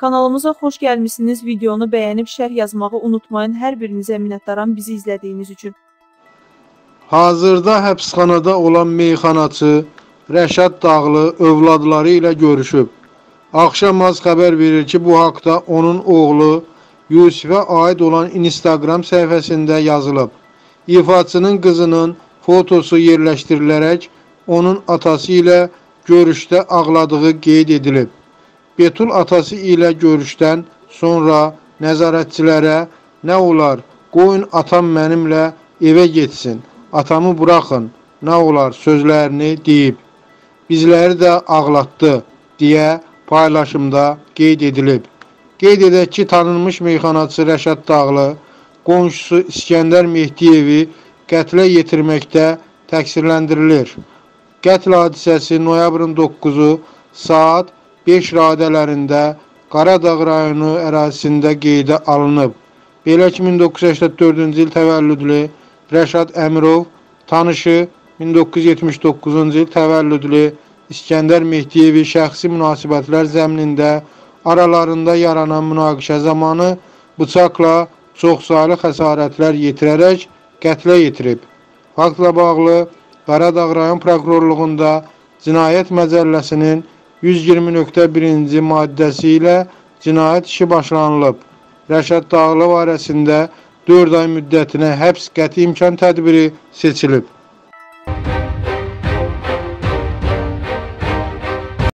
Kanalımıza xoş gəlmişsiniz. Videonu bəyənib şərh yazmağı unutmayın. Hər birinizə minnətdaram bizi izlədiyiniz üçün. Hazırda həbsxanada olan meyxanaçı Rəşad Dağlı övladları ilə görüşüb. Axşam az xəbər verir ki, bu haqda onun oğlu Yusifə aid olan Instagram səhifəsində yazılıb. İfaçının qızının fotosu yerləşdirilərək onun atası ilə görüşdə ağladığı qeyd edilib. Betul atası ilə görüşdən sonra nəzarətçilərə "Nə olar, qoyun atam mənimlə evə getsin, atamı buraxın, nə olar" sözlərini deyib. Bizləri də ağlatdı deyə paylaşımda qeyd edilib. Qeyd edək ki, tanınmış meyxanaçı Rəşad Dağlı qonşusu İskəndər Mehdiyevi qətlə yetirməkdə təqsirləndirilir. Qətl hadisəsi noyabrın 9-u saat 5 radələrində Qaradağ rayonu ərazisində qeydə alınıb. Belə ki, 1984-cü il təvəllüdlü Rəşad Əmirov, tanışı 1979-cu il təvəllüdlü İskəndər Mehdiyevi şəxsi münasibətlər zəminində aralarında yaranan münaqişə zamanı bıçaqla çoxsaylı xəsarətlər yetirərək qətlə yetirib. Faktla bağlı Qaradağ rayon prokurorluğunda Cinayət Məcəlləsinin 120.1-ci maddəsi ilə cinayət işi başlanılıb. Rəşad Dağlı barəsində 4 ay müddətinə həbs qəti imkan tədbiri seçilib.